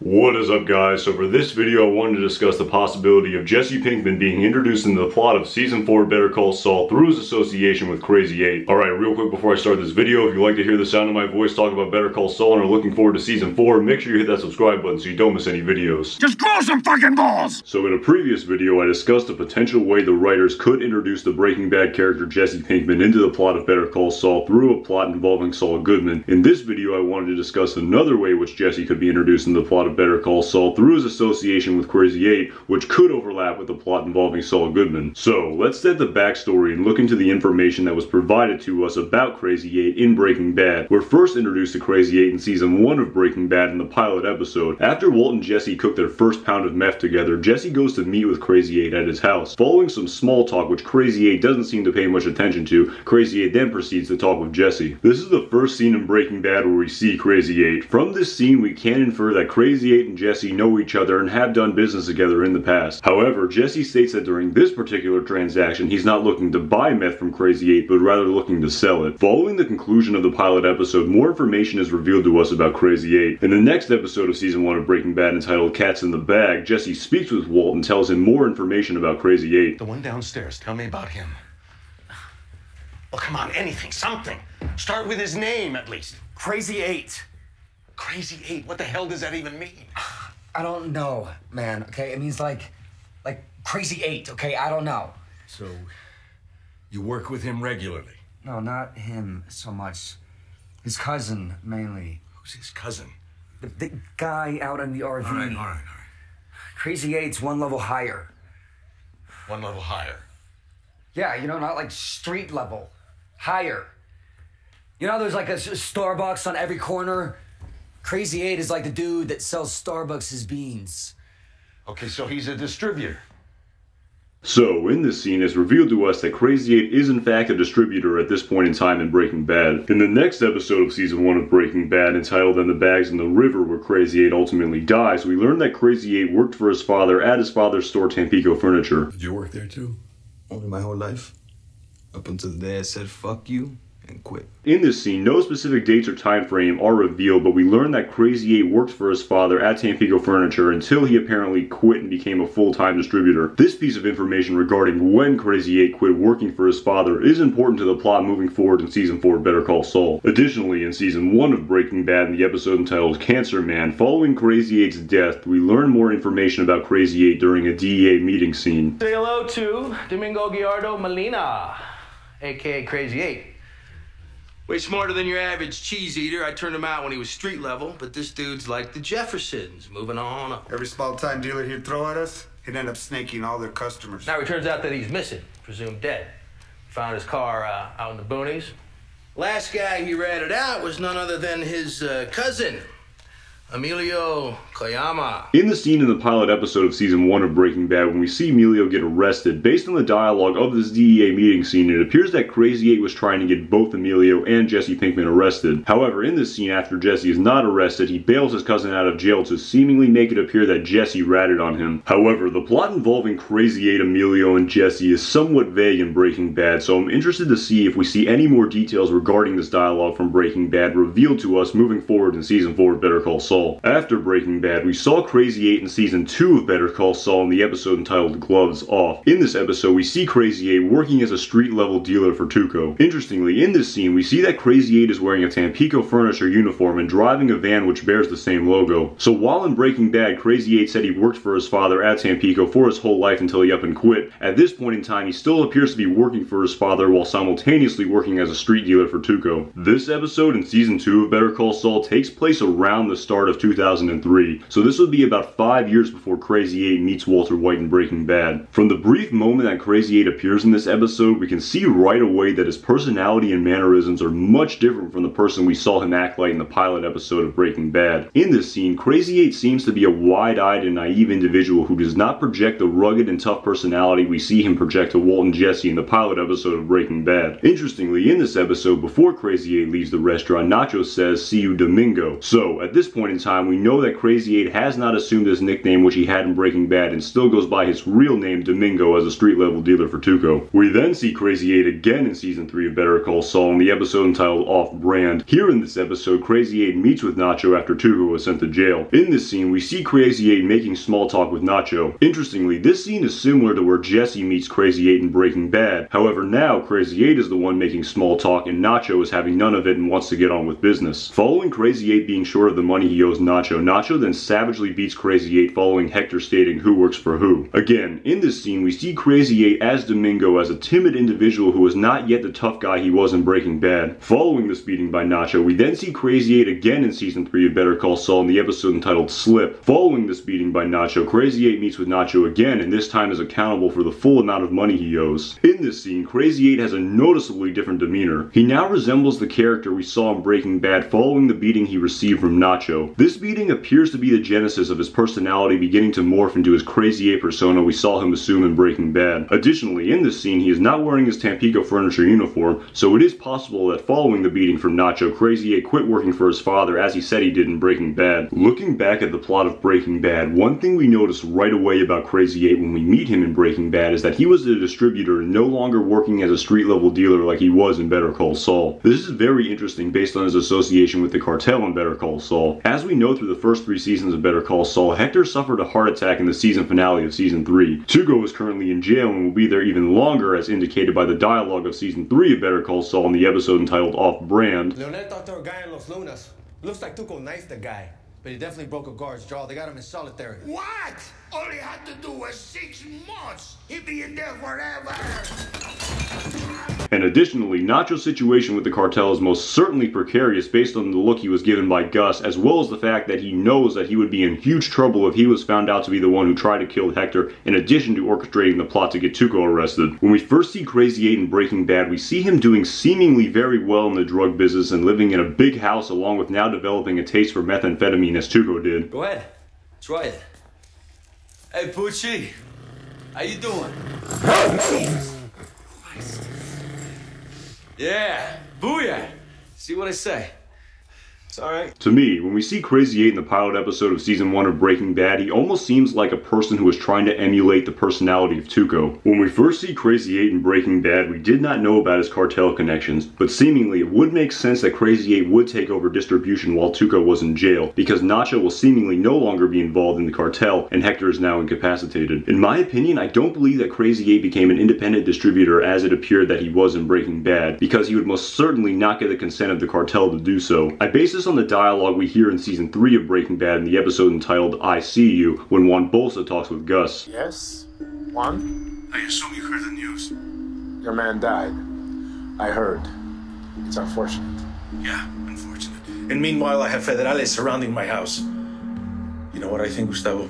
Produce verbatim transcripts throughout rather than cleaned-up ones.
What is up, guys? So for this video I wanted to discuss the possibility of Jesse Pinkman being introduced into the plot of season four Better Call Saul through his association with Crazy eight. Alright, real quick before I start this video, if you like to hear the sound of my voice talk about Better Call Saul and are looking forward to season four, make sure you hit that subscribe button so you don't miss any videos. Just grow some fucking balls! So in a previous video I discussed a potential way the writers could introduce the Breaking Bad character Jesse Pinkman into the plot of Better Call Saul through a plot involving Saul Goodman. In this video I wanted to discuss another way which Jesse could be introduced into the plot of Better Call Saul through his association with Crazy eight, which could overlap with the plot involving Saul Goodman. So, let's set the backstory and look into the information that was provided to us about Crazy eight in Breaking Bad. We're first introduced to Crazy eight in season one of Breaking Bad in the pilot episode. After Walt and Jesse cook their first pound of meth together, Jesse goes to meet with Crazy eight at his house. Following some small talk which Crazy eight doesn't seem to pay much attention to, Crazy eight then proceeds to talk with Jesse. This is the first scene in Breaking Bad where we see Crazy eight. From this scene we can infer that Crazy eight and Jesse know each other and have done business together in the past. However, Jesse states that during this particular transaction he's not looking to buy meth from Crazy eight but rather looking to sell it. Following the conclusion of the pilot episode, more information is revealed to us about Crazy eight. In the next episode of season one of Breaking Bad entitled Cats in the Bag, Jesse speaks with Walt and tells him more information about Crazy eight. The one downstairs, tell me about him. Well, come on, anything, something. Start with his name at least. Crazy eight. Crazy eight, what the hell does that even mean? I don't know, man, okay? It means like, like crazy eight, okay? I don't know. So, you work with him regularly? No, not him so much. His cousin, mainly. Who's his cousin? The big guy out in the R V. All right, all right, all right. Crazy eight's one level higher. One level higher. Yeah, you know, not like street level. Higher. You know there's like a Starbucks on every corner? Crazy eight is like the dude that sells Starbucks' beans. Okay, so he's a distributor. So, in this scene, it's revealed to us that Crazy eight is in fact a distributor at this point in time in Breaking Bad. In the next episode of season one of Breaking Bad, entitled "And the Bags in the River," where Crazy eight ultimately dies, we learn that Crazy eight worked for his father at his father's store, Tampico Furniture. Did you work there too? Only my whole life. Up until the day I said fuck you and quit. In this scene, no specific dates or time frame are revealed, but we learn that Crazy eight worked for his father at Tampico Furniture until he apparently quit and became a full-time distributor. This piece of information regarding when Crazy eight quit working for his father is important to the plot moving forward in season four of Better Call Saul. Additionally, in season one of Breaking Bad, in the episode entitled Cancer Man, following Crazy eight's death, we learn more information about Crazy eight during a D E A meeting scene. Say hello to Domingo Gallardo Molina, aka Crazy eight. Way smarter than your average cheese eater. I turned him out when he was street level, but this dude's like the Jeffersons, moving on up. Every small-time dealer he'd throw at us, he'd end up snaking all their customers. Now it turns out that he's missing, presumed dead. Found his car uh, out in the boonies. Last guy he ratted out was none other than his uh, cousin, Emilio Koyama. In the scene in the pilot episode of season one of Breaking Bad, when we see Emilio get arrested, based on the dialogue of this D E A meeting scene, it appears that Crazy eight was trying to get both Emilio and Jesse Pinkman arrested. However, in this scene, after Jesse is not arrested, he bails his cousin out of jail to seemingly make it appear that Jesse ratted on him. However, the plot involving Crazy eight, Emilio, and Jesse is somewhat vague in Breaking Bad, so I'm interested to see if we see any more details regarding this dialogue from Breaking Bad revealed to us moving forward in season four of Better Call Saul. After Breaking Bad, we saw Crazy eight in season two of Better Call Saul in the episode entitled Gloves Off. In this episode, we see Crazy eight working as a street-level dealer for Tuco. Interestingly, in this scene, we see that Crazy eight is wearing a Tampico Furniture uniform and driving a van which bears the same logo. So while in Breaking Bad, Crazy eight said he worked for his father at Tampico for his whole life until he up and quit, at this point in time, he still appears to be working for his father while simultaneously working as a street dealer for Tuco. This episode in season two of Better Call Saul takes place around the start of two thousand three, so this would be about five years before Crazy eight meets Walter White in Breaking Bad. From the brief moment that Crazy eight appears in this episode, we can see right away that his personality and mannerisms are much different from the person we saw him act like in the pilot episode of Breaking Bad. In this scene, Crazy eight seems to be a wide-eyed and naive individual who does not project the rugged and tough personality we see him project to Walt and Jesse in the pilot episode of Breaking Bad. Interestingly, in this episode, before Crazy eight leaves the restaurant, Nacho says, "See you, Domingo." So, at this point in time, we know that Crazy eight has not assumed his nickname, which he had in Breaking Bad, and still goes by his real name, Domingo, as a street-level dealer for Tuco. We then see Crazy eight again in Season three of Better Call Saul in the episode entitled Off-Brand. Here in this episode, Crazy eight meets with Nacho after Tuco was sent to jail. In this scene, we see Crazy eight making small talk with Nacho. Interestingly, this scene is similar to where Jesse meets Crazy eight in Breaking Bad. However, now Crazy eight is the one making small talk and Nacho is having none of it and wants to get on with business. Following Crazy eight being short of the money he owes Nacho, Nacho then savagely beats Crazy eight following Hector stating who works for who. Again, in this scene, we see Crazy eight as Domingo as a timid individual who is not yet the tough guy he was in Breaking Bad. Following this beating by Nacho, we then see Crazy eight again in Season three of Better Call Saul in the episode entitled Slip. Following this beating by Nacho, Crazy eight meets with Nacho again and this time is accountable for the full amount of money he owes. In this scene, Crazy eight has a noticeably different demeanor. He now resembles the character we saw in Breaking Bad following the beating he received from Nacho. This beating appears to be the genesis of his personality beginning to morph into his Crazy eight persona we saw him assume in Breaking Bad. Additionally, in this scene, he is not wearing his Tampico Furniture uniform, so it is possible that following the beating from Nacho, Crazy eight quit working for his father as he said he did in Breaking Bad. Looking back at the plot of Breaking Bad, one thing we notice right away about Crazy eight when we meet him in Breaking Bad is that he was a distributor and no longer working as a street-level dealer like he was in Better Call Saul. This is very interesting based on his association with the cartel in Better Call Saul. As we know through the first three seasons of Better Call Saul, Hector suffered a heart attack in the season finale of Season three. Tuco is currently in jail and will be there even longer as indicated by the dialogue of Season three of Better Call Saul in the episode entitled Off-Brand. Leonel talked to a guy in Los Lunas. Looks like Tuco knifed the guy, but he definitely broke a guard's jaw. They got him in solitary. What? All he had to do was six months. He'd be in there forever. And additionally, Nacho's situation with the cartel is most certainly precarious based on the look he was given by Gus, as well as the fact that he knows that he would be in huge trouble if he was found out to be the one who tried to kill Hector, in addition to orchestrating the plot to get Tuco arrested. When we first see Crazy eight in Breaking Bad, we see him doing seemingly very well in the drug business and living in a big house along with now developing a taste for methamphetamine as Tuco did. Go ahead. Try it. Hey, Poochie. How you doing? Yeah. Booyah. See what I say? It's alright. To me, when we see Crazy eight in the pilot episode of Season one of Breaking Bad, he almost seems like a person who is trying to emulate the personality of Tuco. When we first see Crazy eight in Breaking Bad, we did not know about his cartel connections, but seemingly it would make sense that Crazy eight would take over distribution while Tuco was in jail, because Nacho will seemingly no longer be involved in the cartel, and Hector is now incapacitated. In my opinion, I don't believe that Crazy eight became an independent distributor as it appeared that he was in Breaking Bad, because he would most certainly not get the consent of the cartel to do so. I base this on the dialogue we hear in Season three of Breaking Bad in the episode entitled I See You, when Juan Bolsa talks with Gus. Yes? Juan? I assume you heard the news. Your man died. I heard. It's unfortunate. Yeah, unfortunate. And meanwhile, I have federales surrounding my house. You know what I think, Gustavo?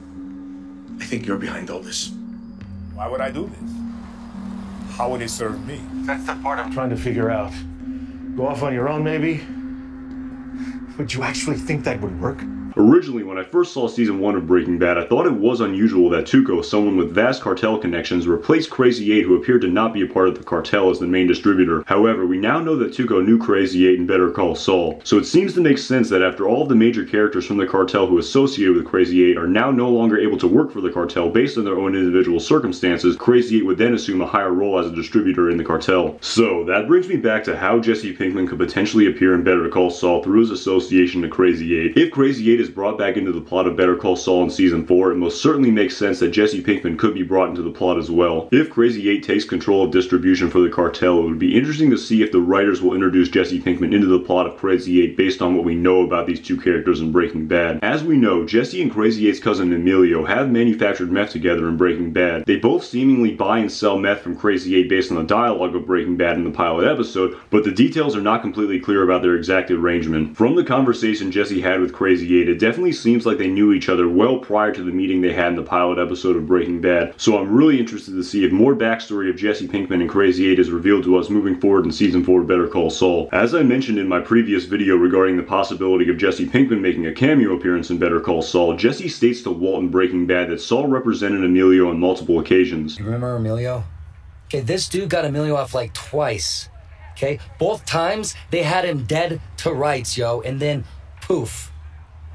I think you're behind all this. Why would I do this? How would it serve me? That's the part I'm trying to figure out. Go off on your own, maybe? Would you actually think that would work? Originally, when I first saw Season one of Breaking Bad, I thought it was unusual that Tuco, someone with vast cartel connections, replaced Crazy eight, who appeared to not be a part of the cartel, as the main distributor. However, we now know that Tuco knew Crazy eight in Better Call Saul, so it seems to make sense that after all of the major characters from the cartel who associated with Crazy eight are now no longer able to work for the cartel based on their own individual circumstances, Crazy eight would then assume a higher role as a distributor in the cartel. So, that brings me back to how Jesse Pinkman could potentially appear in Better Call Saul through his association to Crazy eight. If Crazy eight is brought back into the plot of Better Call Saul in Season four, it most certainly makes sense that Jesse Pinkman could be brought into the plot as well. If Crazy eight takes control of distribution for the cartel, it would be interesting to see if the writers will introduce Jesse Pinkman into the plot of Crazy eight based on what we know about these two characters in Breaking Bad. As we know, Jesse and Crazy eight's cousin Emilio have manufactured meth together in Breaking Bad. They both seemingly buy and sell meth from Crazy eight based on the dialogue of Breaking Bad in the pilot episode, but the details are not completely clear about their exact arrangement. From the conversation Jesse had with Crazy eight, it definitely seems like they knew each other well prior to the meeting they had in the pilot episode of Breaking Bad, so I'm really interested to see if more backstory of Jesse Pinkman and Crazy eight is revealed to us moving forward in Season four of Better Call Saul. As I mentioned in my previous video regarding the possibility of Jesse Pinkman making a cameo appearance in Better Call Saul, Jesse states to Walt in Breaking Bad that Saul represented Emilio on multiple occasions. You remember Emilio? Okay, this dude got Emilio off like twice. Okay, both times they had him dead to rights, yo, and then poof.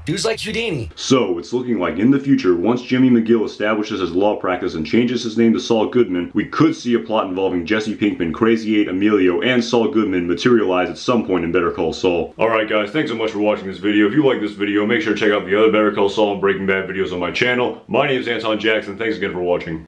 Dude's like Houdini. So, it's looking like in the future, once Jimmy McGill establishes his law practice and changes his name to Saul Goodman, we could see a plot involving Jesse Pinkman, Crazy eight, Emilio, and Saul Goodman materialize at some point in Better Call Saul. Alright guys, thanks so much for watching this video. If you like this video, make sure to check out the other Better Call Saul and Breaking Bad videos on my channel. My name is Anton Jackson. Thanks again for watching.